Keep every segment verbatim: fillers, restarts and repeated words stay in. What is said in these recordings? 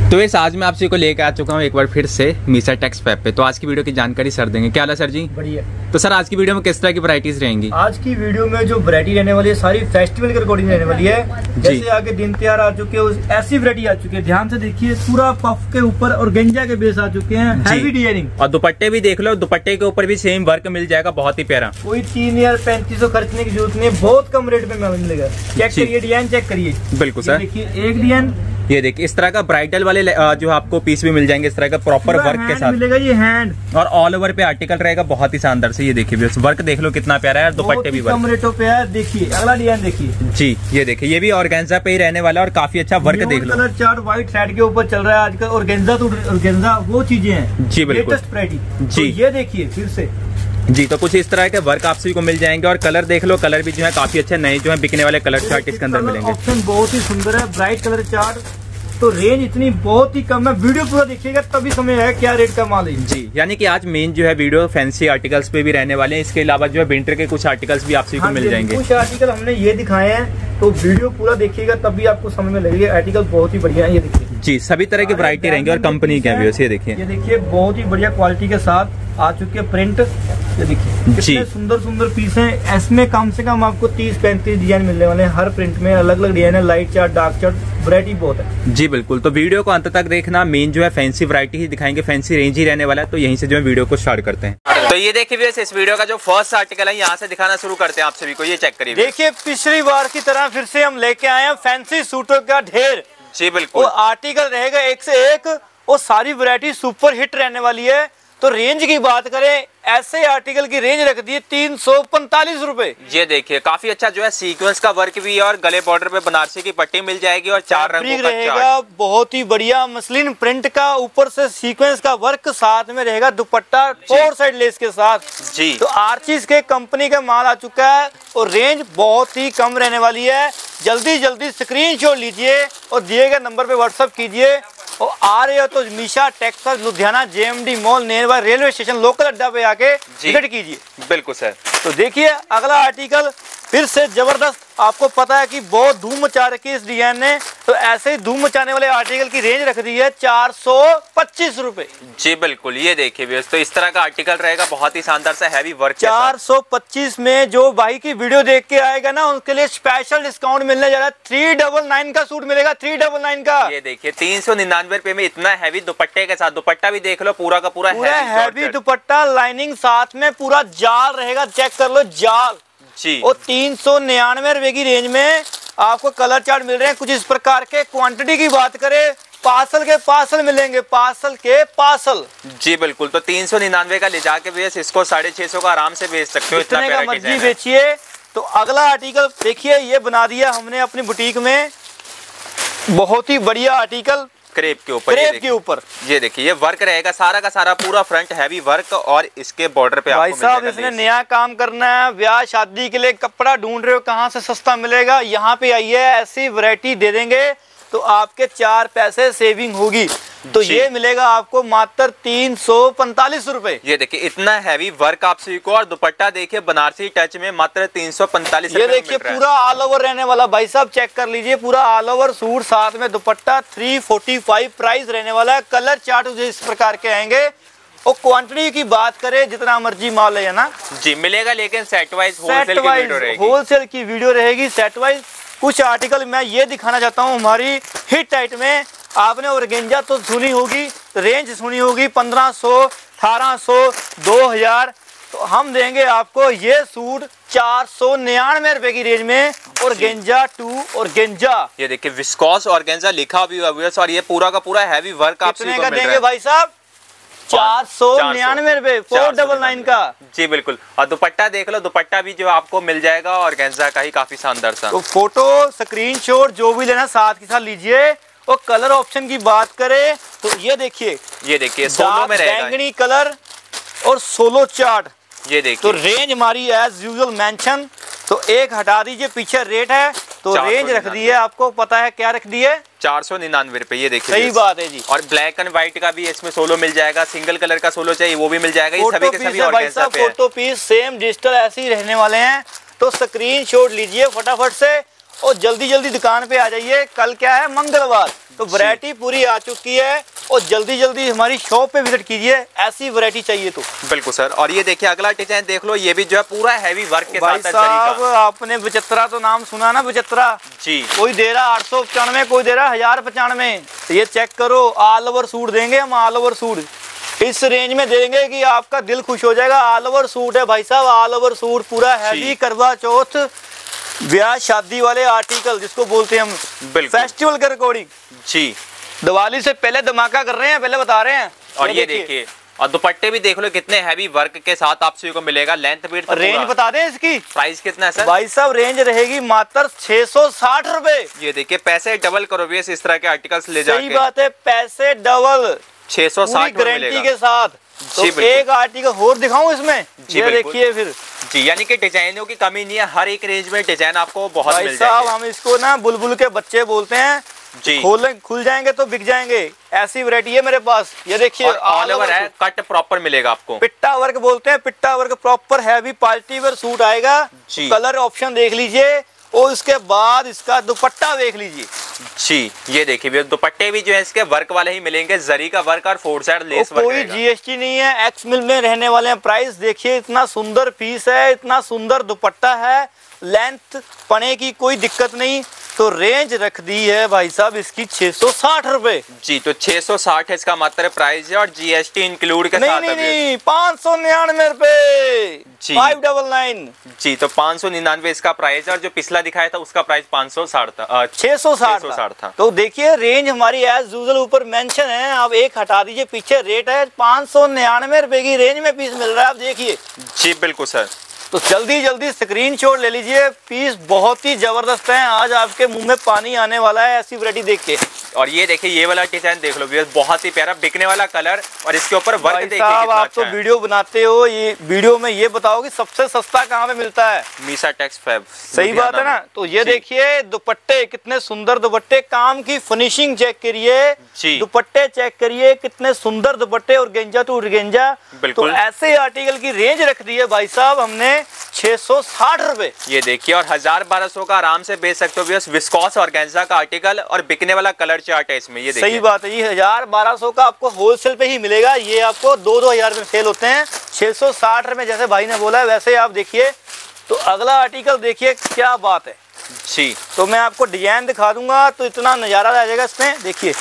तो इस आज मैं आप सभी को लेकर आ चुका हूँ एक बार फिर से मीसा टेक्स पैप पे। तो आज की वीडियो की जानकारी सर देंगे। क्या हाल है सर जी? बढ़िया। तो सर आज की वीडियो में किस तरह की वैरायटीज रहेंगी? आज की वीडियो में जो वैरायटी रहने वाली है सारी फेस्टिवल के अकॉर्डिंग रहने वाली है। जैसे आगे दिन त्योहार आ चुके हैं ऐसी वैरायटी आ चुकी है। ध्यान से देखिए, पूरा पफ के ऊपर और गेंजा के बेस आ चुके हैं, हैवी डिजाइनिंग। और दुपट्टे भी देख लो, दुपट्टे के ऊपर भी सेम वर्क मिल जाएगा, बहुत ही प्यारा। कोई तीन हजार पैंतीस सौ खर्चने की जरूरत नहीं, बहुत कम रेट में मिलेगा। चेक करिए डिजाइन, चेक करिए। बिल्कुल सर, देखिए एक डिजाइन, ये देखिए इस तरह का ब्राइडल वाले जो आपको पीस भी मिल जाएंगे इस तरह का प्रॉपर वर्क के साथ मिलेगा। ये हैंड और ऑल ओवर पे आर्टिकल रहेगा, बहुत ही शानदार से। ये देखिए वर्क देख लो कितना प्यारा है, दुपट्टे भी कम रेटों पे है। देखिए अगला डिजाइन देखिए जी, ये देखिए ये भी ऑर्गेन्जा पे ही रहने वाला है और काफी अच्छा वर्क देख लो। कलर चार्ट व्हाइट थ्रेड के ऊपर चल रहा है आजकल। ऑर्गेन्जा तो ऑर्गेन्जा वो चीजें हैं जी, बिल्कुल लेटेस्ट वैरायटी जी। ये देखिए फिर से जी, तो कुछ इस तरह के वर्क आप सभी को मिल जाएंगे और कलर देख लो, कलर भी जो है काफी अच्छे नए जो है बिकने वाले कलर चार्ट इसके अंदर मिलेंगे। ऑप्शन बहुत ही सुंदर है, ब्राइट कलर चार्ट। तो रेंज इतनी बहुत ही कम है, वीडियो पूरा देखिएगा तभी समझ आएगा क्या रेट का माल है जी। यानी कि आज मेन जो है वीडियो फैंसी आर्टिकल्स पे भी रहने वाले हैं, इसके अलावा जो है विंटर के कुछ आर्टिकल्स भी आप सभी को मिल जाएंगे। कुछ आर्टिकल हमने ये दिखाए हैं, तो वीडियो पूरा देखिएगा तभी आपको समझ में लगेगा। आर्टिकल बहुत ही बढ़िया है, ये देखिए जी, सभी तरह की वैरायटी रहेंगी और कंपनी के भी। ये देखिए ये देखिए बहुत ही बढ़िया क्वालिटी के साथ आ चुके हैं प्रिंट। ये देखिए कितने सुंदर सुंदर पीस हैं। इसमें कम से कम आपको तीस पैंतीस डिजाइन मिलने वाले हैं। हर प्रिंट में अलग अलग डिजाइन है, light chart, dark chart, variety बहुत है जी। बिल्कुल, तो वीडियो को अंत तक देखना। मेन जो है फैंसी वैरायटी ही दिखाएंगे, फैंसी रेंज ही रहने वाला है। तो यहीं से जो है वीडियो को स्टार्ट करते हैं। तो ये देखिए इस वीडियो का जो फर्स्ट आर्टिकल है यहाँ से दिखाना शुरू करते हैं आप सभी को। ये चेक करिए, देखिए पिछली बार की तरह फिर से हम लेके आए हैं फैंसी सूटों का ढेर जी। बिल्कुल, वो आर्टिकल रहेगा एक से एक, वो सारी वैरायटी सुपर हिट रहने वाली है। तो रेंज की बात करें, ऐसे आर्टिकल की रेंज रख दी है तीन सौ पैंतालीस रूपए। ये देखिए काफी अच्छा जो है सीक्वेंस का वर्क भी है और गले बॉर्डर पे बनारसी की पट्टी मिल जाएगी और चार रंगों का रहेगा। बहुत ही बढ़िया मसलिन प्रिंट का, ऊपर से सीक्वेंस का वर्क, साथ में रहेगा दुपट्टा फोर साइड लेस के साथ जी। तो आर्चिस के कंपनी का माल आ चुका है और रेंज बहुत ही कम रहने वाली है। जल्दी जल्दी स्क्रीनशॉट लीजिए और दिए गए नंबर पे व्हाट्सएप कीजिए। और आ रहे हो तो Meesa Tex Ludhiana JMD mall near by railway station local अड्डा पे आके विजिट कीजिए। बिल्कुल सर। तो देखिए अगला आर्टिकल फिर से जबरदस्त। आपको पता है कि बहुत धूम मचा रखी है इस डिजाइन ने, तो ऐसे ही धूम मचाने वाले आर्टिकल की रेंज रख दी है चार सौ पच्चीस रूपए जी। बिल्कुल, ये देखिए भी तो इस तरह का आर्टिकल रहेगा, बहुत ही शानदार सा हैवी वर्क। चार सौ पच्चीस में जो भाई की वीडियो देख के आएगा ना, उनके लिए स्पेशल डिस्काउंट मिलने जा रहा है। थ्री डबल नाइन का सूट मिलेगा, थ्री डबल नाइन का। ये देखिए तीन सौ निन्यानवे रुपए में इतना हैवी दुपट्टे के साथ। दुपट्टा भी देख लो पूरा का पूरा हैवी दुपट्टा, लाइनिंग साथ में, पूरा जाल रहेगा। चेक कर लो जाल जी। और तीन सौ निन्यानवे रुपए की रेंज में आपको कलर चार्ट मिल रहे हैं कुछ इस प्रकार के। क्वांटिटी की बात करें, पार्सल के पार्सल मिलेंगे, पार्सल के पार्सल जी। बिल्कुल, तो तीन सौ निन्यानवे का ले जाके बेच इसको साढ़े छह सौ का आराम से बेच सकते हो, इतना का मर्जी बेचिए। तो अगला आर्टिकल देखिए, ये बना दिया हमने अपनी बुटीक में, बहुत ही बढ़िया आर्टिकल क्रेप के ऊपर। क्रेप के ऊपर ये देखिए ये वर्क रहेगा सारा का सारा, पूरा फ्रंट हैवी वर्क और इसके बॉर्डर पे भाई साहब इसने नया काम करना है, ब्याह शादी के लिए कपड़ा ढूंढ रहे हो कहाँ से सस्ता मिलेगा, यहाँ पे आइए, ऐसी वैरायटी दे देंगे तो आपके चार पैसे सेविंग होगी। तो ये मिलेगा आपको मात्र तीन सौ पैंतालीस रूपए। ये देखिए इतना हैवी वर्क आप सभी को और दुपट्टा देखिए बनारसी टच में मात्र तीन सौ पैंतालीस। ये देखिए पूरा ऑल ओवर रहने वाला, भाई साहब चेक कर लीजिए, पूरा ऑल ओवर सूट साथ में dupatta, three forty five price रहने वाला है। कलर चार्ट इस प्रकार के आएंगे और क्वांटिटी की बात करें जितना मर्जी माल है ना जी मिलेगा, लेकिन set wise set wise wholesale की वीडियो रहेगी। सेट वाइज कुछ आर्टिकल मैं ये दिखाना चाहता हूँ हमारी हिट टाइट में। आपने ऑर्गेन्जा तो सुनी होगी, रेंज सुनी होगी पंद्रह सौ, अठारह सौ, दो हजार। तो हम देंगे आपको ये सूट चार सौ निन्यानवे रुपए की रेंज में, ऑर्गेन्जा टू ऑर्गेन्जा। ये देखिए विस्कोस ऑर्गेन्जा लिखा भी हुआ है और ये पूरा का पूरा हैवी वर्क आप कितने का देंगे भाई साहब? चार सौ निन्यानवे रुपए, फोर डबल नाइन का जी। बिल्कुल, और दुपट्टा देख लो, दुपट्टा भी जो आपको मिल जाएगा ऑर्गेन्जा का ही, काफी शानदार सा। तो फोटो स्क्रीनशॉट जो भी लेना साथ के साथ लीजिए। और कलर ऑप्शन की बात करें तो ये देखिए, ये देखिए सोलो में रहेगा बैंगनी कलर और सोलो चार्ट। ये देखिए तो रेंज हमारी एज यूजुअल मेंशन, तो एक हटा दीजिए, पीछे रेट है तो रेंज रख दी है, आपको पता है क्या रख दी है, चार सौ निन्यानवे रुपए। ये देखिए सही बात है जी। और ब्लैक एंड व्हाइट का भी इसमें सोलो मिल जाएगा, सिंगल कलर का सोलो चाहिए वो भी मिल जाएगा। ये सभी के सभी ऑर्गेन्जा पे है। फोटो पीस सेम डिजिटल ऐसे ही रहने वाले हैं। तो स्क्रीनशॉट लीजिए फटाफट से और जल्दी जल्दी दुकान पे आ जाइए। कल क्या है, मंगलवार तो वैरायटी पूरी आ चुकी है और जल्दी जल्दी हमारी शॉप पे विजिट कीजिए, ऐसी वैरायटी चाहिए तो। बिल्कुल सर। और ये देखिए अगला डिजाइन देख लो, ये भी जो है पूरा हैवी वर्क के भाई साथ साहब आपने बचत्रा तो नाम सुना ना, बचत्रा जी, कोई दे रहा आठ सौ पचानवे, कोई दे रहा हजार पचानवे। ये चेक करो, ऑल ओवर सूट देंगे हम, ऑल ओवर सूट इस रेंज में देंगे कि आपका दिल खुश हो जाएगा। ऑल ओवर सूट है भाई साहब, ऑल ओवर सूट पूरा हैवी, करवा चौथ ब्याह शादी वाले आर्टिकल जिसको बोलते हैं हम, फेस्टिवल के अकॉर्डिंग जी। दिवाली से पहले धमाका कर रहे हैं, पहले बता रहे हैं। और ये देखिए, और दुपट्टे भी देख लो कितने हैवी वर्क के साथ आप सभी को मिलेगा। लेंथ भी, रेंज बता दें इसकी, प्राइस कितना है सर? भाई साहब रेंज रहेगी मात्र छह सौ साठ रुपए। ये देखिए पैसे डबल करो भी इस तरह के आर्टिकल्स ले जाके। सही बात है, पैसे डबल, छह सौ साठ गारंटी के साथ। तो एक आर्टिकल और दिखाऊं इसमें, ये देखिए फिर जी, यानी कि डिजाइनों की कमी नहीं है, हर एक रेंज में डिजाइन आपको बहुत मिल जाएगा। भाई साहब हम इसको ना बुलबुल के बच्चे बोलते हैं जी, खोल खुल जाएंगे तो बिक जाएंगे, ऐसी वैरायटी है मेरे पास। ये देखिए ऑल ओवर है, कट प्रॉपर मिलेगा आपको। पिट्टा वर्क बोलते हैं, pitta work proper heavy party wear suit आएगा। कलर ऑप्शन देख लीजिए और उसके बाद इसका दुपट्टा देख लीजिए जी। ये देखिए दुपट्टे भी जो है इसके वर्क वाले ही मिलेंगे, जरी का वर्क और फोर साइड लेस वर्क। कोई जीएसटी नहीं है, एक्स मिल में रहने वाले हैं। प्राइस देखिए, इतना सुंदर पीस है, इतना सुंदर दुपट्टा है, लेंथ पने की कोई दिक्कत नहीं। तो रेंज रख दी है भाई साहब इसकी छह सौ साठ रुपए जी। तो छह सौ साठ इसका मात्र प्राइस है और जीएसटी इंक्लूड के नहीं, साथ नहीं नहीं पाँच सौ निन्यानवे रुपए जी, फाइव डबल नाइन जी। तो पाँच सौ निन्यानवे इसका प्राइस है और जो पिछला दिखाया था उसका प्राइस पाँच सौ साठ था, छह सौ साठ था। तो देखिए रेंज हमारी एज यूजुअल ऊपर मेंशन है, आप एक हटा दीजिए पीछे, रेट है पाँच सौ निन्यानवे रुपए की रेंज में पीस मिल रहा है, आप देखिए जी। बिल्कुल सर। तो जल्दी जल्दी स्क्रीनशॉट ले लीजिए, पीस बहुत ही जबरदस्त है, आज आपके मुंह में पानी आने वाला है ऐसी वैरायटी देख के। और ये देखिए ये वाला डिजाइन देख लो, बहुत ही प्यारा बिकने वाला कलर और इसके ऊपर वर्क देखिए कितना आप अच्छा तो है। वीडियो बनाते हो, ये वीडियो में ये बताओ कि सबसे सस्ता कहाँ पे मिलता है? मीसा टेक्स फैब। सही बात है ना। तो ये देखिए दुपट्टे, कितने सुंदर दुपट्टे, काम की फिनिशिंग चेक करिए, दुपट्टे चेक करिए कितने सुंदर दुपट्टे और गेंजा टू गेंजा। तो ऐसे आर्टिकल की रेंज रख दी है भाई साहब हमने छह सौ साठ रुपए। ये देखिए और हजार बारह सौ का आराम से बेच सकते हो, विस्कॉस और गेंजा का आर्टिकल और बिकने वाला कलर चार्ट है इसमें। ये देखिए सही बात है, ये हजार बारह सौ का आपको होलसेल पे ही मिलेगा, ये आपको दो दो हजार में सेल होते हैं। छह सौ साठ रुपए जैसे भाई ने बोला है वैसे आप देखिए। तो अगला आर्टिकल देखिए क्या बात है जी। तो मैं आपको डिजाइन दिखा दूंगा तो इतना नजारा आ जाएगा इसमें। देखिए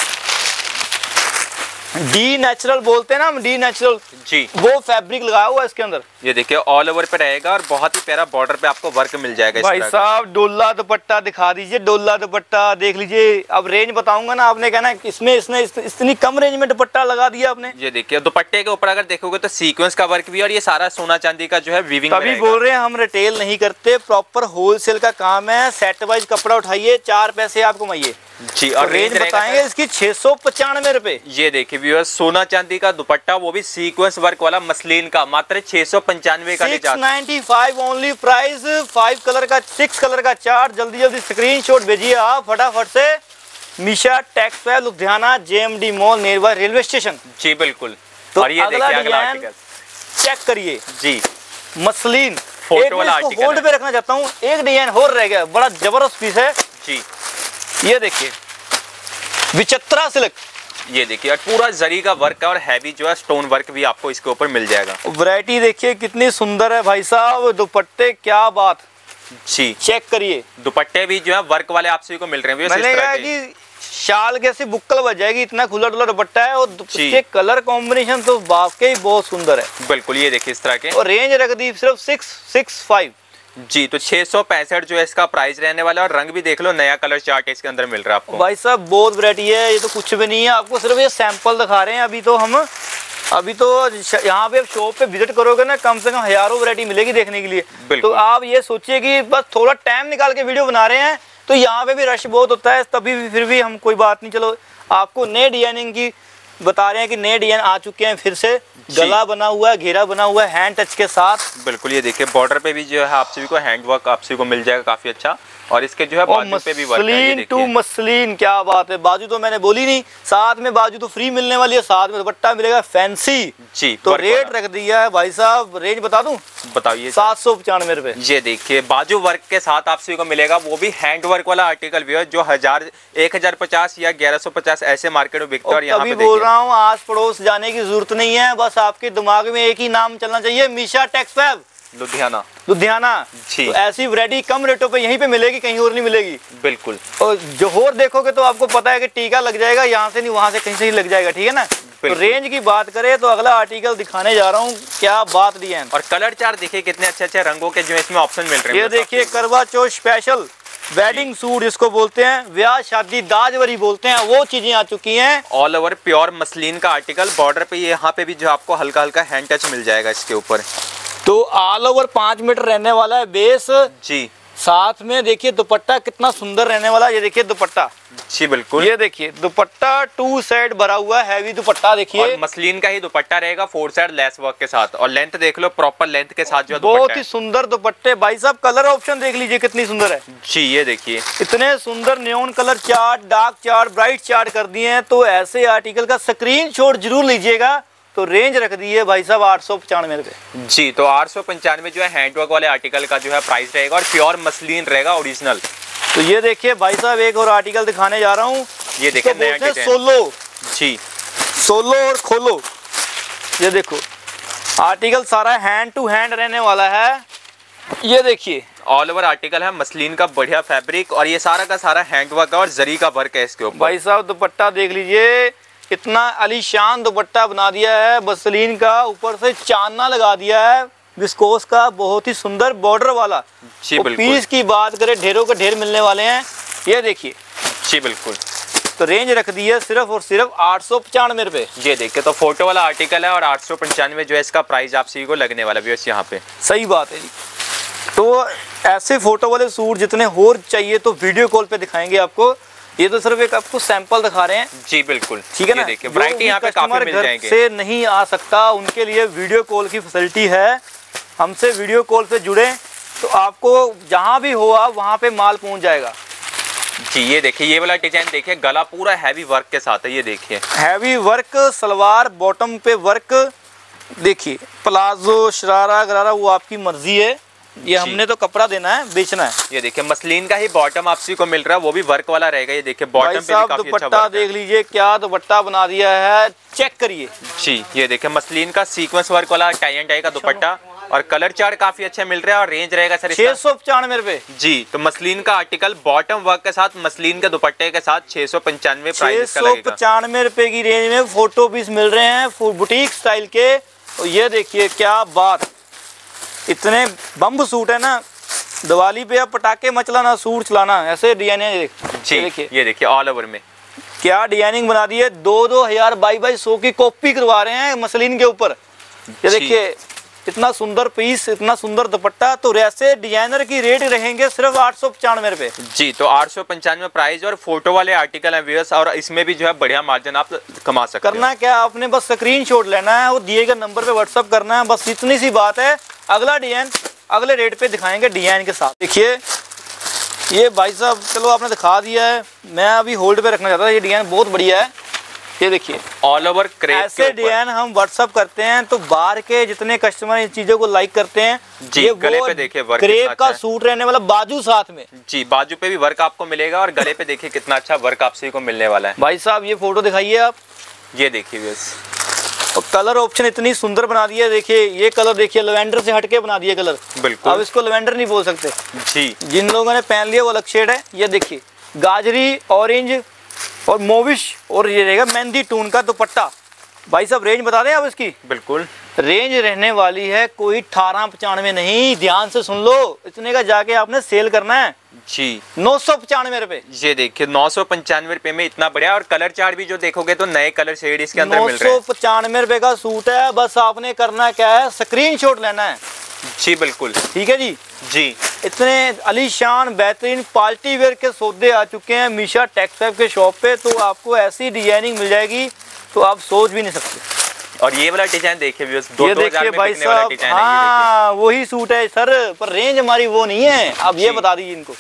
डी नेचुरल बोलते हैं ना हम, डी नेचुरल जी, वो फैब्रिक लगाया हुआ है इसके अंदर। ये देखिए ऑल ओवर पे रहेगा और बहुत ही प्यारा बॉर्डर पे आपको वर्क मिल जाएगा। भाई साहब डोला दुपट्टा दिखा दीजिए, डोला दुपट्टा देख लीजिए। अब रेंज बताऊंगा ना, आपने कहना इसमें इसने इतनी कम रेंज में दुपट्टा लगा दिया आपने। ये देखिए दुपट्टे के ऊपर अगर देखोगे तो सीक्वेंस का वर्क भी और ये सारा सोना चांदी का जो है वीविंग। तभी बोल रहे हैं हम रिटेल नहीं करते, प्रॉपर होलसेल का काम है। सेट वाइज कपड़ा उठाइए, चार पैसे आप कमाइए जी। और रेंज बताएंगे इसकी छह सौ पचानवे रुपए। ये देखिए व्यूअर्स सोना चांदी का दुपट्टा, वो भी सीक्वेंस वर्क वाला मसलिन का, मात्र छह सौ पंचानवे का six ninety five only price. Five colour का, सिक्स कलर का चार्ट। जल्दी जल्दी स्क्रीनशॉट भेजिए आप फटाफट से। मीशा टेक्स है Ludhiana, JMD mall near by railway station जी। बिल्कुल। तो और ये अगला डिजाइन चेक करिए जी, मसलिन फोटो वाला आर्टिकल होल्ड पे रखना चाहता हूँ। एक डिजाइन और रह गया, बड़ा जबरदस्त पीस है जी। ये देखिए विचित्रा सिल्क, ये देखिए पूरा जरी का वर्क है और हैवी जो है स्टोन वर्क भी आपको इसके ऊपर मिल जाएगा। वैरायटी देखिए कितनी सुंदर है भाई साहब, दुपट्टे क्या बात जी, चेक करिए। दुपट्टे भी जो है वर्क वाले आप सभी को मिल रहे हैं। मिलेगा कि शाल कैसी बुक्कल बच जाएगी, इतना खुला डुला दुपट्टा है और उसके कलर कॉम्बिनेशन तो वाकई बहुत सुंदर है। बिल्कुल ये देखिए इस तरह के, और रेंज रख दी सिर्फ सिक्स सिक्स फाइव जी। तो छह सौ पैंसठ जो है इसका प्राइस रहने वाला है और रंग भी देख लो, नया कलर चार्ट इसके अंदर मिल रहा है आपको। भाई साहब बहुत वैरायटी है, ये तो कुछ भी नहीं है, आपको सिर्फ ये सैंपल दिखा रहे हैं। अभी तो हम अभी तो यहाँ पे शॉप पे विजिट करोगे ना, कम से कम हजारों वैरायटी मिलेगी देखने के लिए। तो आप ये सोचिए कि बस थोड़ा टाइम निकाल के वीडियो बना रहे हैं, तो यहाँ पे भी रश बहुत होता है, तभी भी फिर भी हम कोई बात नहीं, चलो आपको नए डिजाइनिंग की बता रहे हैं कि नए डिजाइन आ चुके हैं फिर से। गला बना हुआ है, घेरा बना हुआ है हैंड टच के साथ। बिल्कुल ये देखिए बॉर्डर पे भी जो है आप सभी को हैंड वर्क आप सभी को मिल जाएगा काफी अच्छा। और इसके जो है बाजू पे भी वर्क है, ये मसलिन टू मसलिन, क्या बात है। बाजू तो मैंने बोली नहीं, साथ में बाजू तो फ्री मिलने वाली है, साथ में दुपट्टा मिलेगा फैंसी जी। तो रेट रख दिया है भाई साहब, रेंज बता दूं, बताइए। सात सौ पचानवे रुपए। ये देखिए बाजू वर्क के साथ आप सभी को मिलेगा, वो भी हैंड वर्क वाला आर्टिकल भी है जो हजार एक हजार पचास या ग्यारह सौ पचास ऐसे मार्केट में बिकता है। और यहाँ पे बोल रहा हूँ आस पड़ोस जाने की जरूरत नहीं है, बस आपके दिमाग में एक ही नाम चलना चाहिए, मीशा टेक्सफैब लुधियाना। लुधियाना जी। तो ऐसी वैरायटी कम रेटों पे यहीं पे मिलेगी, कहीं और नहीं मिलेगी। बिल्कुल। और जो और देखोगे तो आपको पता है कि टीका लग जाएगा, यहाँ से नहीं वहां से कहीं से ही लग जाएगा, ठीक है ना। तो रेंज की बात करें तो अगला आर्टिकल दिखाने जा रहा हूँ, क्या बात डिजाइन और कलर चार्ट देखिए कितने अच्छे अच्छे रंगों के जो इसमें ऑप्शन मिल रहे हैं। ये देखिए करवा चौथ स्पेशल वेडिंग सूट जिसको बोलते हैं, ब्याह शादी दाजवरी बोलते हैं, वो चीजें आ चुकी हैं। ऑल ओवर प्योर मसलिन का आर्टिकल, बॉर्डर पे यहाँ पे भी जो आपको हल्का हल्का हैंड टच मिल जाएगा इसके ऊपर। तो ऑल ओवर पांच मीटर रहने वाला है बेस जी। साथ में देखिए दुपट्टा कितना सुंदर रहने वाला, ये देखिए दुपट्टा जी बिल्कुल। ये देखिए दुपट्टा टू साइड भरा हुआ हैवी दुपट्टा, देखिए और मसलिन का ही दुपट्टा रहेगा फोर साइड लेस वर्क के साथ, और लेंथ देख लो प्रॉपर लेंथ के साथ जो बहुत ही सुंदर दुपट्टे। भाई साहब कलर ऑप्शन देख लीजिए कितनी सुंदर है जी। ये देखिए इतने सुंदर neon colour chart, dark chart, bright chart कर दिए हैं। तो ऐसे आर्टिकल का स्क्रीनशॉट जरूर लीजिएगा। तो रेंज रख दी है भाई साहब आठ सौ पचानवे रुपए जी। तो आठ सौ पंचानवे जो है हैंडवर्क वाले आर्टिकल का जो है प्राइस रहेगा, और प्योर मसलिन रहेगा ओरिजिनल। तो ये देखिए भाई साहब एक और आर्टिकल दिखाने जा रहा हूँ, ये देखिए नया डिजाइन सोलो जी। सोलो और खोलो, ये देखो आर्टिकल सारा हैंड टू हैंड रहने वाला है। ये देखिए ऑल ओवर आर्टिकल है मसलिन का बढ़िया फैब्रिक, और ये सारा का सारा हैंडवर्क है और जरी का वर्क है इसके ऊपर। भाई साहब दुपट्टा देख लीजिए, इतना आलीशान दुपट्टा बना दिया है मसलिन का, ऊपर से चांदना लगा दिया है विस्कोस का, बहुत ही सुंदर बॉर्डर वाला जी। बिल्कुल। पीस की बात करें ढेरों के ढेर मिलने वाले हैं, ये देखिए जी बिल्कुल। तो रेंज रख दी है सिर्फ और सिर्फ आठ सौ पचानवे रुपए। ये देखिए तो फोटो वाला आर्टिकल है और आठ सौ पंचानवे जो है इसका प्राइस आप सभी को लगने वाला है यहाँ पे। सही बात है जी। तो ऐसे फोटो वाले सूट जितने और चाहिए तो वीडियो कॉल पे दिखाएंगे आपको, ये तो सिर्फ एक आपको सैंपल दिखा रहे हैं जी बिल्कुल। ठीक है ना। देखिए वैरायटी यहाँ पे काफी मिल जाएंगे। से नहीं आ सकता उनके लिए वीडियो कॉल की फैसिलिटी है, हमसे वीडियो कॉल पे जुड़े तो आपको जहाँ भी हो आप वहाँ पे माल पहुँच जाएगा जी। ये देखिए ये वाला डिजाइन देखिए, गला पूरा हैवी वर्क के साथ है, ये देखिए हैवी वर्क, सलवार बॉटम पे वर्क, देखिए प्लाजो शरारा गरारा वो आपकी मर्जी है, ये हमने तो कपड़ा देना है बेचना है। ये देखिए मसलिन का ही बॉटम आपसी को मिल रहा है, वो भी वर्क वाला रहेगा। ये देखिए बॉटम पे भी काफी अच्छा दुपट्टा देख लीजिए, क्या दुपट्टा बना दिया है, चेक करिए जी। ये देखिए मसलिन का सीक्वेंस वर्क वाला टाई एंड टाई का दुपट्टा, और कलर चार्ट काफी अच्छे मिल रहे हैं, और रेंज रहेगा सर छह सौ पचानवे रुपए जी। तो मसलिन का आर्टिकल बॉटम वर्क के साथ मसलिन के दुपट्टे के साथ छह सौ पंचानवे प्राइस छह सौ पचानवे रुपए की रेंज में फोटो पीस मिल रहे हैं बुटीक स्टाइल के। और ये देखिए क्या बात, इतने बम्ब सूट है ना, दिवाली पे आप पटाखे मचलाना सूट चलाना, ऐसे डिजाइनिंग देखिए। ये देखिए ऑल ओवर में क्या डिजाइनिंग बना दी है, दो दो हजार बाई बाई सौ की कॉपी करवा रहे हैं मसलिन के ऊपर। ये देखिए इतना सुंदर पीस, इतना सुंदर दुपट्टा। तो ऐसे डिजाइनर की रेट रहेंगे सिर्फ आठ सौ पचानवे रुपए जी। तो आठ सौ पंचानवे प्राइस, और फोटो वाले आर्टिकल है व्यूअर्स, और इसमें भी जो है बढ़िया मार्जिन आप कमा सकते हैं। करना क्या, आपने बस स्क्रीनशॉट लेना है और दिए गए नंबर पे व्हाट्सअप करना है, बस इतनी सी बात है। अगला डिजाइन अगले रेट पे दिखाएंगे डिजाइन के साथ। देखिए ये भाई साहब चलो आपने दिखा दिया है, मैं अभी होल्ड पे रखना चाहता था, ये डिजाइन बहुत बढ़िया है। ये देखिए ऑल ओवर क्रेप ऐसे डिजाइन हम व्हाट्सअप करते हैं तो बाहर के जितने कस्टमर इन चीजों को लाइक करते हैं जी। ये गले पे देखिए वर्क क्रेप का सूट रहने वाला, बाजू साथ में जी, बाजू पे भी वर्क आपको मिलेगा, और गले पे देखिए कितना अच्छा वर्क आप सभी को मिलने वाला है। भाई साहब ये फोटो दिखाइए आप, ये देखिए बस, और कलर ऑप्शन इतनी सुंदर बना दिया। देखिए ये कलर देखिए लेवेंडर से हटके बना दिया कलर, बिल्कुल। अब इसको लेवेंडर नहीं बोल सकते जी, जिन लोगों ने पहन लिया वो अलग शेड है। ये देखिए गाजरी, ऑरेंज और मोविश, और ये रहेगा मेहंदी टून का दुपट्टा। भाई साहब रेंज बता दें आप इसकी, बिल्कुल रेंज रहने वाली है कोई अठारह पचानवे नहीं, ध्यान से सुन लो, इतने का जाके आपने सेल करना है जी। नौ सौ पचानवे रुपए। ये देखिए नौ सौ पंचानवे रुपए में इतना बढ़िया, और कलर चार्ट भी जो देखोगे तो नए कलर शेड इसके अंदर मिल रहे हैं। नौ सौ पचानवे रुपए का सूट है, बस आपने करना क्या है, स्क्रीनशॉट लेना है जी। बिल्कुल ठीक है जी जी। इतने अलीशान बेहतरीन पार्टी वेयर के सौदे आ चुके हैं मीशा टेक्सटाइल के शॉप पे, तो आपको ऐसी डिजाइनिंग मिल जाएगी तो आप सोच भी नहीं सकते। और ये वाला डिजाइन देखिए दो ये देखिए भाई साहब, हाँ वही सूट है सर, पर रेंज हमारी वो नहीं है। अब ये बता दीजिए इनको,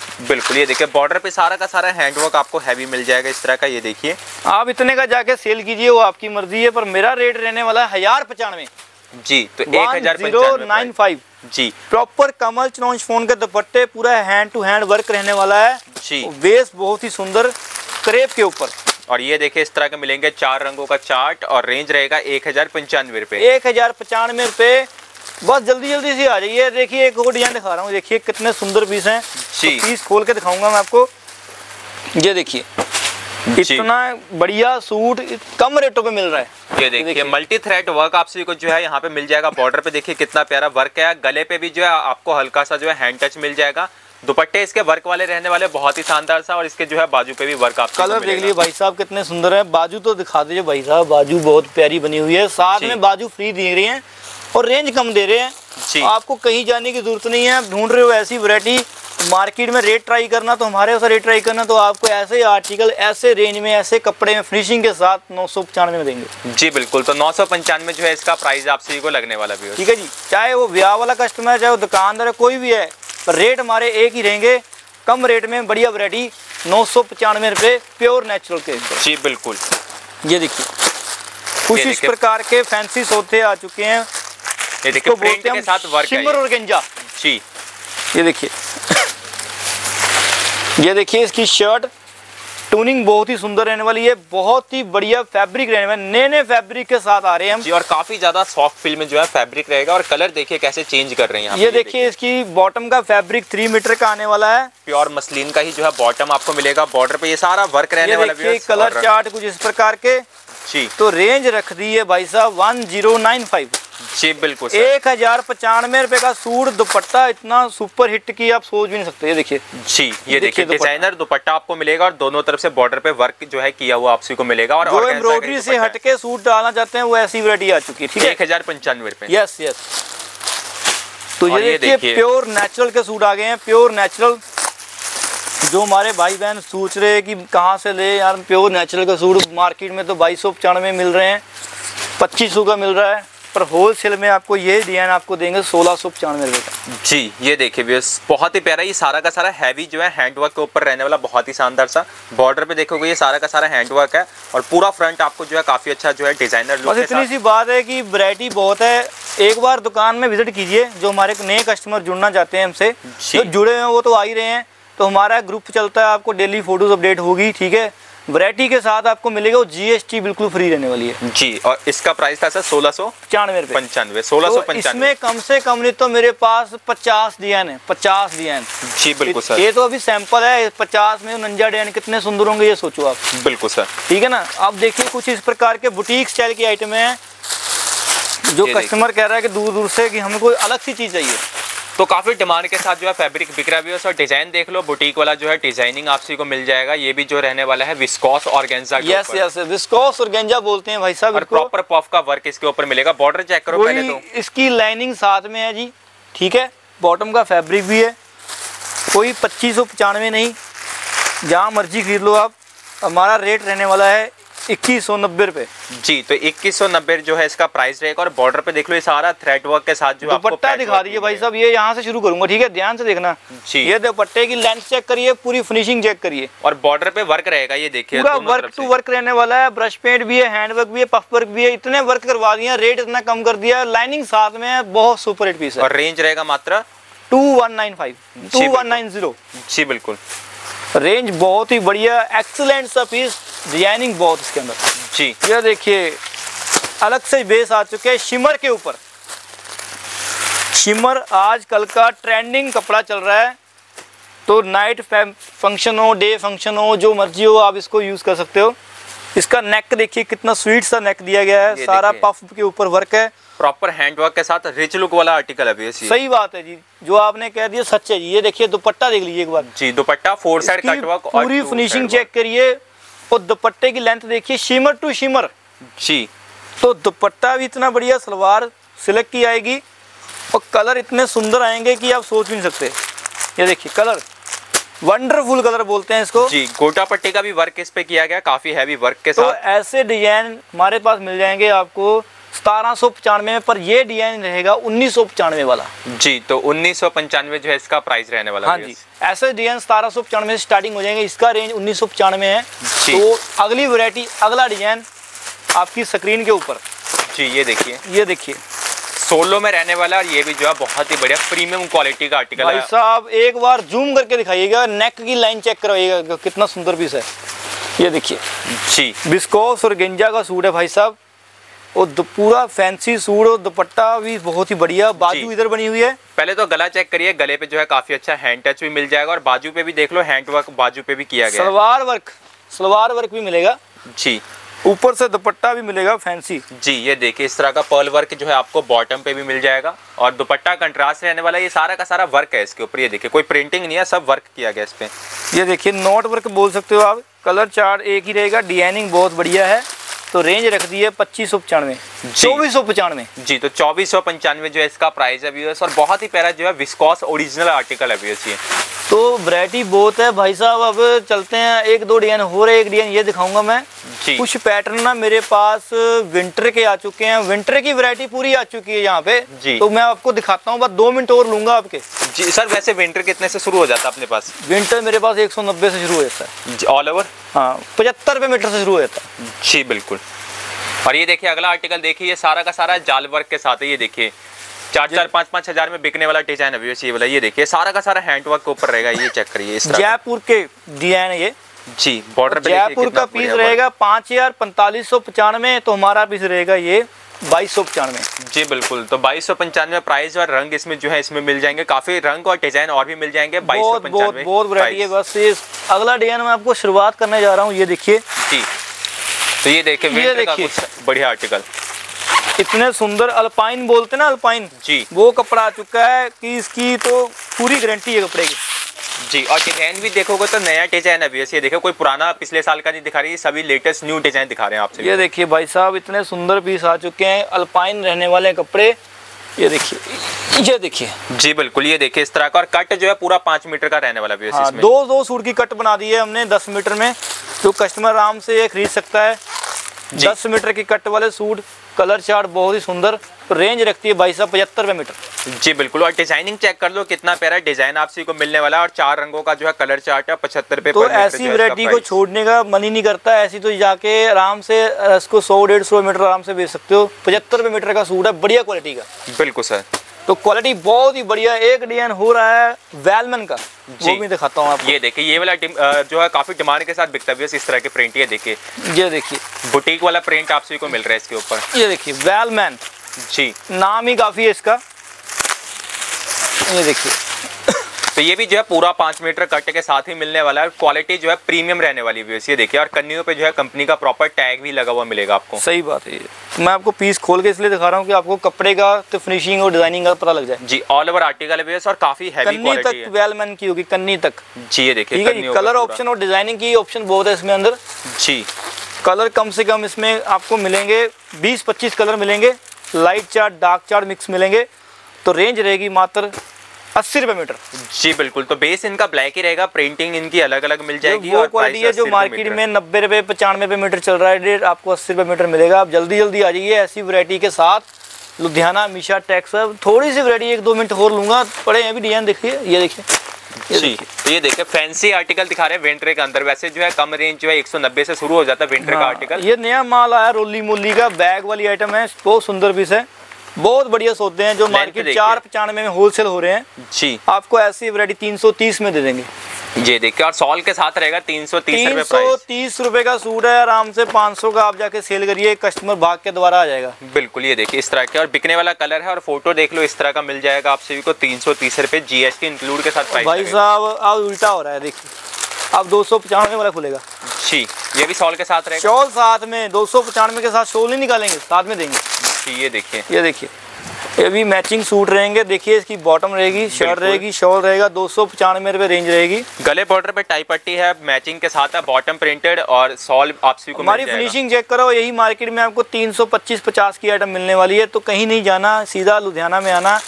बिल्कुल, ये देखिए बॉर्डर पे सारा का सारा हैंडवर्क आपको हैवी मिल जाएगा इस तरह का। ये देखिए आप इतने का जाके सेल कीजिए, वो आपकी मर्जी है, पर मेरा रेट रहने वाला है हजार पचानवे जी। तो एक हजार नाइन फाइव जी। प्रॉपर कमल चिनोन फोन के दुपट्टे, पूरा हैंड टू हैंड वर्क रहने वाला है जी। बेस बहुत ही सुंदर क्रेप के ऊपर। और ये देखिए इस तरह के मिलेंगे चार रंगों का चार्ट और रेंज रहेगा एक हजार पंचानवे रुपए। एक हजार पचानवे रुपए, बस जल्दी जल्दी से आ जाइए। देखिए एक और डिजाइन दिखा रहा हूँ, देखिए कितने सुंदर पीस हैं जी। तो पीस खोल के दिखाऊंगा मैं आपको। ये देखिए इतना बढ़िया सूट कम रेटों पे मिल रहा है। ये देखिए मल्टी थ्रेड वर्क आप सभी को जो है यहाँ पे मिल जाएगा। बॉर्डर पे देखिए कितना प्यारा वर्क है, गले पे भी जो है आपको हल्का सा जो है हैंड टच मिल जाएगा। दुपट्टे इसके वर्क वाले रहने वाले बहुत ही शानदार सा, और इसके जो है बाजू पे भी वर्क आप कलर देख लीजिए भाई साहब कितने सुंदर है। बाजू तो दिखा दीजिए भाई साहब, बाजू बहुत प्यारी बनी हुई है, साथ में बाजू फ्री दे रही है और रेंज कम दे रहे हैं। आपको कहीं जाने की जरूरत नहीं है, आप ढूंढ रहे हो ऐसी वैरायटी मार्केट में रेट ट्राई करना, तो हमारे साथ रेट ट्राई करना, तो आपको ऐसे आर्टिकल ऐसे रेंज में ऐसे कपड़े में फिनिशिंग के साथ नौ सौ पचानवे में देंगे जी। बिल्कुल, तो नौ सौ पंचानवे जो है इसका प्राइस आप सभी को लगने वाला भी है। ठीक है जी, चाहे वो ब्याह वाला कस्टमर है, चाहे वो दुकानदार है, कोई भी है, पर रेट हमारे एक ही रहेंगे, कम रेट में बढ़िया वैरायटी नौ सौ पचानवे रुपये प्योर नेचुरल के जी। बिल्कुल, ये देखिए कुछ इस प्रकार के फैंसी सोते आ चुके हैं। ये देखिए प्रिंट के साथ वर्क है, शिमर ऑर्गेंजा जी। ये देखिए ये देखिए इसकी शर्ट टूनिंग बहुत ही सुंदर रहने वाली है, बहुत ही बढ़िया फैब्रिक रहने वाला, नए नए फैब्रिक के साथ आ रहे हैं हम जी। और काफी ज्यादा सॉफ्ट फील में जो है फैब्रिक रहेगा, और कलर देखिए कैसे चेंज कर रहे हैं। ये देखिए इसकी बॉटम का फैब्रिक थ्री मीटर का आने वाला है, प्योर मसलिन का ही जो है बॉटम आपको मिलेगा। बॉर्डर पे ये सारा वर्क रहने वाला है। कलर चार्ट कुछ इस प्रकार के जी। तो रेंज रख दी है भाई साहब वन जीरो नाइन फाइव जी। बिल्कुल, एक हजार पचानवे रुपए का सूट, दुपट्टा इतना सुपर हिट की आप सोच भी नहीं सकते। ये देखिए जी, ये देखिए डिजाइनर दुपट्टा आपको मिलेगा, और दोनों तरफ से बॉर्डर पे वर्क जो है किया हुआ आपसी को मिलेगा। और जो एम्ब्रॉयडरी से हटके सूट डालना चाहते हैं वो ऐसी वैरायटी आ चुकी है। ठीक है, एक हजार पंचानवे रुपए। Yes yes. तो ये देखिए प्योर नेचुरल के सूट आ गए हैं, प्योर नेचुरल। जो हमारे भाई बहन सोच रहे हैं कि कहाँ से ले यार प्योर नेचुरल का सूट, मार्केट में तो बाईस सौ पचानवे मिल रहे हैं, पच्चीस सौ का मिल रहा है, पर होलसेल में आपको ये डिजाइन आपको देंगे सोलह सौ पचानवे रुपये का जी। ये देखिए व्यूअर्स बहुत ही प्यारा, ये सारा का सारा हैवी जो है हैंडवर्क के ऊपर रहने वाला, बहुत ही शानदार सा। बॉर्डर पे देखोगे ये सारा का सारा हैंडवर्क है, और पूरा फ्रंट आपको जो है काफी अच्छा जो है डिजाइनर लुक। बस इतनी सी बात है कि वैरायटी बहुत है, एक बार दुकान में विजिट कीजिए। जो हमारे नए कस्टमर जुड़ना चाहते हैं हमसे, जो जुड़े हैं वो तो आ ही रहे हैं, तो हमारा ग्रुप चलता है, आपको डेली फोटोज अपडेट होगी। ठीक है, वैरायटी के साथ आपको मिलेगा, वो जीएसटी बिल्कुल फ्री रहने वाली है जी। और इसका प्राइस था सर सोलह सौ पचानवे रुपए पंचानवे सोलह सौ पंचानवे। इसमें कम से कम नहीं तो मेरे पास पचास डिजाइन है, पचास डिजाइन जी। बिल्कुल सर, ये तो अभी सैंपल है, पचास में नंजा डिजाइन कितने सुंदर होंगे ये सोचो आप। बिल्कुल सर, ठीक है ना। अब देखिए कुछ इस प्रकार के बुटीक स्टाइल की आइटम है, जो कस्टमर कह रहा है कि दूर दूर से कि हमें कोई अलग सी चीज चाहिए, तो काफी डिमांड के साथ जो है फैब्रिक बिक रहा है। और डिजाइन देख लो, बुटीक वाला जो है डिजाइनिंग आपसी को मिल जाएगा। ये भी जो रहने वाला है विस्कोस ऑर्गेन्जा के यस यस विस्कोस ऑर्गेन्जा बोलते हैं भाई साहब, और प्रॉपर पफ का वर्क इसके ऊपर मिलेगा। बॉर्डर चेक करो पहले तो, इसकी लाइनिंग साथ में है जी। ठीक है, बॉटम का फैब्रिक भी है, कोई पच्चीस सौ पचानवे नहीं, जहाँ मर्जी खरीद लो आप। हमारा रेट रहने वाला है इक्कीस सौ नब्बे रुपए जी। तो इक्कीस सौ नब्बे जो है इसका प्राइस रहेगा। और बॉर्डर पे देख लो ये सारा थ्रेड वर्क के साथ जो दुपट्टा दिखा दीजिए भाई साहब, ये यहाँ से शुरू करूंगा। ठीक है, ध्यान से देखना जी। ये दुपट्टे की लेंथ चेक करिए, पूरी फिनिशिंग चेक करिए, और बॉर्डर पे वर्क रहेगा। ये देखिए पूरा वर्क टू वर्क रहने वाला है, ब्रश पेंट भी है, हैंड वर्क भी है, पफ वर्क भी है, इतने वर्क करवा दिया, रेट इतना कम कर दिया, लाइनिंग साथ में है, बहुत सुपर हिट पीस है। और रेंज रहेगा मात्र two one nine five two one nine zero जी। बिल्कुल, रेंज बहुत ही बढ़िया, एक्सीलेंट सा पीस, डिजाइनिंग बहुत इसके अंदर जी। ये देखिए अलग से बेस आ चुके हैं शिमर के ऊपर। शिमर आजकल का ट्रेंडिंग कपड़ा चल रहा है, तो नाइट फंक्शन हो, डे फंक्शन हो, जो मर्जी हो आप इसको यूज कर सकते हो। इसका नेक देखिए कितना स्वीट सा नेक दिया गया है, सारा पफ के ऊपर वर्क है, प्रॉपर हैंडवर्क के साथ रिच लुक वाला आर्टिकल है। सही बात है जी, जो आपने कह दिया सच है जी। ये देखिए दुपट्टा देख लीजिए एक बार जी, दुपट्टा फोर साइड कटवर्क, पूरी फिनिशिंग चेक करिए, और दुपट्टे की लेंथ देखिए शिमर टू शिमर जी। तो दुपट्टा भी इतना बढ़िया, सलवार सिल्क की आएगी, और कलर इतने सुंदर आएंगे कि आप सोच भी नहीं सकते। ये देखिए कलर, वंडरफुल कलर बोलते हैं इसको जी। गोटा पट्टी का भी वर्क इस पे किया गया, काफी हैवी वर्क के तो साथ। ऐसे डिजाइन हमारे पास मिल जाएंगे आपको सतारह सौ पचानवे में, पर ये डिजाइन रहेगा उन्नीस सौ पचानवे वाला। जी, तो उन्नीस सौ पंचानवे जो है इसका प्राइस रहने वाला। हाँ जी, ऐसे डिजाइन सतारह सौ पचानवे से स्टार्टिंग हो जाएंगे, इसका रेंज उन्नीस सौ पचानवे है। तो अगली वैरायटी, अगला डिजाइन आपकी स्क्रीन के ऊपर। जी, ये देखिए, ये देखिए सोलो में रहने वाला, और ये भी जो है बहुत ही बढ़िया प्रीमियम क्वालिटी का आर्टिकल है। भाई साहब एक बार जूम करके दिखाइएगा, नेक की लाइन चेक करवाइएगा, कितना सुंदर पीस है। ये देखिए जी, विस्कोस और गेंजा का सूट है भाई साहब, और पूरा फैंसी सूट, और दुपट्टा भी बहुत ही बढ़िया, बाजू इधर बनी हुई है। पहले तो गला चेक करिए, गले पे जो है काफी अच्छा हैंड टच भी मिल जाएगा, और बाजू पे भी देख लो हैंड वर्क बाजू पे भी किया गया है। सलवार वर्क, सलवार वर्क भी मिलेगा जी, ऊपर से दुपट्टा भी मिलेगा फैंसी। जी, ये देखिए इस तरह का पर्ल वर्क जो है आपको बॉटम पे भी मिल जाएगा, और दुपट्टा कंट्रास्ट रहने वाला, ये सारा का सारा वर्क है इसके ऊपर। ये देखिए कोई प्रिंटिंग नहीं है, सब वर्क किया गया इस पे। ये देखिए नोट वर्क बोल सकते हो आप, कलर चार्ट एक ही रहेगा, डिजाइनिंग बहुत बढ़िया है। तो रेंज रख दी है पच्चीस सौ पचानवे, चौबीस सौ पचानवे। जी, तो चौबीस सौ पंचानवे जो है इसका प्राइस है व्यूअर्स, और बहुत ही प्यारा जो है विस्कोस ओरिजिनल आर्टिकल है व्यूअर्स ये। तो वैरायटी बहुत है भाई साहब, अब चलते हैं, एक दो डिजाइन हो रहे, एक डिजाइन ये दिखाऊंगा मैं। जी, कुछ पैटर्न ना मेरे पास विंटर के आ चुके हैं, विंटर की वैरायटी पूरी आ चुकी है यहाँ पे। जी, तो मैं आपको दिखाता हूँ, बस दो मिनट और लूंगा आपके। जी सर, वैसे विंटर कितने से शुरू हो जाता है अपने पास? विंटर मेरे पास एक सौ नब्बे से शुरू हो जाता है, ऑल ओवर। हाँ, पचहत्तर रुपये मीटर से शुरू हो जाता है। जी बिल्कुल। और ये देखिए अगला आर्टिकल देखिए, ये सारा का सारा जाल वर्क के साथ है। ये देखिए चार चार पाँच पाँच हजार में बिकने वाला डिजाइन है ये वाला। ये देखिए सारा का सारा हैंड वर्क के ऊपर रहेगा, ये चेक करिए इस तरह। जयपुर के डिजाइन है ये। जी, बॉर्डर पे जयपुर का पीस रहेगा पाँच हजार पैंतालीस सौ पचानवे, तो हमारा पीस रहेगा ये बाईस सौ पचानवे। जी बिल्कुल, तो बाईस सौ पंचानवे प्राइस, और रंग इसमें जो है इसमें मिल जाएंगे, काफी रंग और डिजाइन और भी मिल जाएंगे। बाईस सौ पंचानवे बहुत वैरायटी है। बस ये अगला डिजाइन मैं आपको शुरुआत करने जा रहा हूँ, ये देखिए। जी, तो ये देखिए विंटर का कुछ बढ़िया आर्टिकल, इतने सुंदर अल्पाइन बोलते ना, अल्पाइन जी, वो कपड़ा आ चुका है कि इसकी तो पूरी गारंटी है कपड़े की। जी, और डिजाइन भी देखोगे तो नया डिजाइन है ये देखो, कोई पुराना पिछले साल का नहीं दिखा रही, सभी लेटेस्ट न्यू डिजाइन दिखा रहे हैं आपसे। ये देखिए भाई साहब इतने सुंदर पीस आ चुके हैं, अल्पाइन रहने वाले कपड़े। ये देखिए, ये देखिए। जी बिल्कुल, ये देखिए इस तरह का, और कट जो है पूरा पाँच मीटर का रहने वाला है। हाँ, इसमें दो दो सूट की कट बना दी है हमने दस मीटर में, तो कस्टमर आराम से ये खरीद सकता है। दस मीटर की कट वाले सूट, कलर चार्ट बहुत ही सुंदर। तो रेंज रखती है भाई साहब पचहत्तर रुपये मीटर। जी बिल्कुल, और डिजाइनिंग चेक कर लो कितना प्यारा डिजाइन आपसे को मिलने वाला है, और चार रंगों का जो है कलर चार्ट है, पचहत्तर रुपये। तो ऐसी वैरायटी को छोड़ने का मन ही नहीं करता, ऐसी तो जाके आराम से इसको सौ डेढ़ सौ मीटर आराम से बेच सकते हो। पचहत्तर रुपये मीटर का सूट है, बढ़िया क्वालिटी का। बिल्कुल सर, तो क्वालिटी बहुत ही बढ़िया। एक डिजाइन हो रहा है वेलमन का, वो भी दिखाता हूँ आपको। ये देखिए, ये वाला जो है काफी डिमांड के साथ बिकता है इस तरह के प्रिंट। ये देखिए, ये देखिए बुटीक वाला प्रिंट आपसे को मिल रहा है इसके ऊपर। ये देखिए वेलमैन, जी, नाम ही काफी है इसका। ये देखिए, तो ये भी जो है पूरा पाँच मीटर कट के साथ ही मिलने वाला है, क्वालिटी जो है प्रीमियम रहने वाली है। ये देखिए, और कन्नियों पे जो है कंपनी का प्रॉपर टैग भी लगा हुआ मिलेगा आपको। सही बात है। ये मैं आपको पीस खोल के इसलिए दिखा रहा हूँ कि आपको कपड़े का तो फिनिशिंग और डिजाइनिंग का पता लग जाए। जी, ऑल ओवर आर्टिकल है और काफी हैवी क्वालिटी है। कन्नी तक वेलमैन की होगी, कन्नी तक। जी, ये देखिए, ठीक है, कलर ऑप्शन और डिजाइनिंग की ऑप्शन बहुत है इसमें अंदर। जी, कलर कम से कम इसमें आपको मिलेंगे बीस पच्चीस कलर मिलेंगे, light chart dark chart mix मिलेंगे। तो रेंज रहेगी मात्र अस्सी रुपये मीटर। जी बिल्कुल, तो बेस इनका ब्लैक ही रहेगा, प्रिंटिंग इनकी अलग अलग मिल जाएगी। वो क्वालिटी है जो मार्केट में नब्बे रुपये पचानवे रुपये मीटर चल रहा है, रेट आपको अस्सी रुपये मीटर मिलेगा। आप जल्दी जल्दी आ जाइए ऐसी वैरायटी के साथ। लुधियाना मीशा टैक्स, थोड़ी सी वैरायटी एक दो मिनट और लूंगा, पड़े हैं भी डिजाइन देखिए। ये देखिए, जी, तो ये देखिए फैंसी आर्टिकल दिखा रहे हैं विंटर के अंदर। वैसे जो है कम रेंज जो है एक सौ नब्बे से शुरू हो जाता है विंटर का आर्टिकल। ये नया माल आया, रोली मोली का बैग वाली आइटम है, बहुत सुंदर पीस है, बहुत बढ़िया सौदे हैं जो मार्केट चार पचानवे में होलसेल हो रहे हैं। जी, आपको ऐसी वैरायटी तीन सौ तीस में दे देंगे। ये देखिए, और सॉल के साथ रहेगा तीन सौ तीस तीन सौ तीस रुपए का सूट है, आराम से पाँच सौ का आप जाके सेल करिए, कस्टमर भाग के दोबारा आ जाएगा। बिल्कुल, ये देखिए इस तरह के, और बिकने वाला कलर है, और फोटो देख लो इस तरह का मिल जाएगा आप सभी को तीन सौ तीस रुपए जीएसटी इंक्लूड के साथ प्राइस। भाई साहब अब उल्टा हो रहा है, देखिए अब दो सौ पचानवे वाला खुलेगा। जी, ये भी शॉल के साथ रहेगा। शॉल साथ में, दो सौ पचानवे के साथ शॉल नहीं निकालेंगे, साथ में देंगे। जी, ये देखिए, ये देखिए, ये भी मैचिंग सूट रहेंगे। देखिए इसकी बॉटम रहेगी, शर्ट रहेगी, शॉल रहेगा, दो सौ पचानवे रुपए रेंज रहेगी। गले बॉर्डर पे टाई पट्टी है, मैचिंग के साथ है, बॉटम प्रिंटेड, और शॉल आप सभी को हमारी फिनिशिंग चेक करो, यही मार्केट में आपको तीन सौ पच्चीस पचास की आइटम मिलने वाली है। तो कहीं नहीं जाना, सीधा लुधियाना में आना,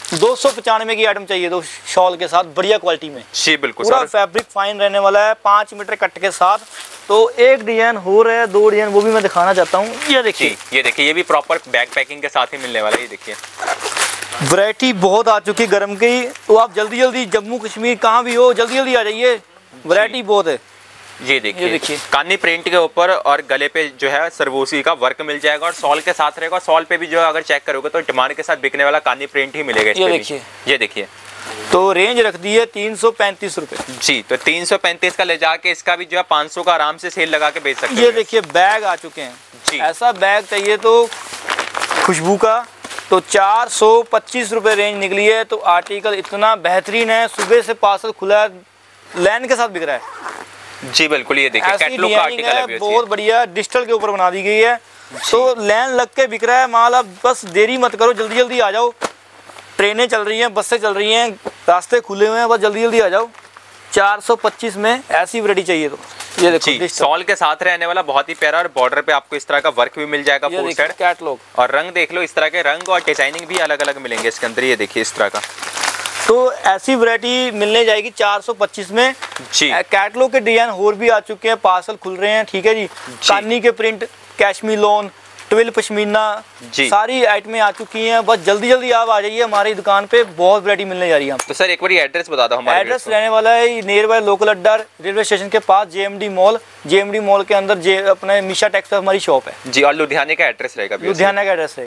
दो सौ पचानवे की आइटम चाहिए तो शॉल के साथ बढ़िया क्वालिटी में जी बिल्कुल पूरा सर। फैब्रिक फाइन रहने वाला है, पाँच मीटर कट के साथ। तो एक डिजाइन हो रहा है, दो डिजाइन वो भी मैं दिखाना चाहता हूँ। ये देखिए, ये देखिए, ये भी प्रॉपर बैग पैकिंग के साथ ही मिलने वाला है। ये देखिए वैरायटी बहुत आ चुकी है गर्म की, तो आप जल्दी जल्दी जम्मू कश्मीर कहाँ भी हो जल्दी जल्दी आ जाइए, वैरायटी बहुत है। ये देखिए, ये देखिए कानी प्रिंट के ऊपर और गले पे जो है सरवोसी का वर्क मिल जाएगा और सॉल के साथ रहेगा। सॉल पे भी जो है अगर चेक करोगे तो डिमांड के साथ बिकने वाला कानी प्रिंट ही मिलेगा इस ये पे भी। देखिए, ये देखिए, तो रेंज रख दी है तीन सौ पैंतीस रुपए जी। तो तीन सौ पैंतीस का ले जाके इसका भी जो है पाँच सौ का आराम से सेल लगा के बेच सकते हैं। ये देखिए बैग आ चुके हैं जी। ऐसा बैग चाहिए तो खुशबू का, तो चार सौ पच्चीस रुपए रेंज निकली है। तो आर्टिकल इतना बेहतरीन है, सुबह से पार्सल खुला है, लाइन के साथ बिक रहा है। जी बिल्कुल, ये देखिए ऐसी कैटलॉग का डिजाइनिंग आर्टिकल है, बहुत बढ़िया डिजिटल के ऊपर बना दी गई है। तो लाइन लग के बिक रहा है माल, अब बस देरी मत करो, जल्दी जल्दी आ जाओ। ट्रेनें चल रही हैं, बसें चल रही हैं, रास्ते खुले हुए हैं, बस जल्दी जल्दी आ जाओ। चार सौ पच्चीस में ऐसी वैरायटी चाहिए तो ये देखो, सॉल के साथ रहने वाला बहुत ही प्यारा, और बॉर्डर पे आपको इस तरह का वर्क भी मिल जाएगा फोर साइड कैटलॉग। और रंग देख लो, इस तरह के रंग और डिजाइनिंग भी अलग अलग मिलेंगे इसके अंदर। ये देखिए इस तरह का, तो ऐसी वैरायटी मिलने जाएगी चार सौ पच्चीस में जी। कैटलॉग के डिजाइन और भी आ चुके हैं, पार्सल खुल रहे हैं, ठीक है जी। कानी के print, cashmere lawn, twill pashmina, सारी आइटमें आ चुकी हैं। बस जल्दी जल्दी आप आ जाइए हमारी दुकान पे, बहुत वैरायटी मिलने जा रही है। तो सर एक बार एड्रेस बता दो हमारे। एड्रेस रहने वाला है नियर बाय लोकल अड्डा रेलवे स्टेशन के पास, जेएमडी मॉल। जेएमडी मॉल के अंदर जे अपने मिशा टेक्सटाइल हमारी शॉप है जी। और लुधियाने का एड्रेस रहेगा, लुधियाना का एड्रेस है।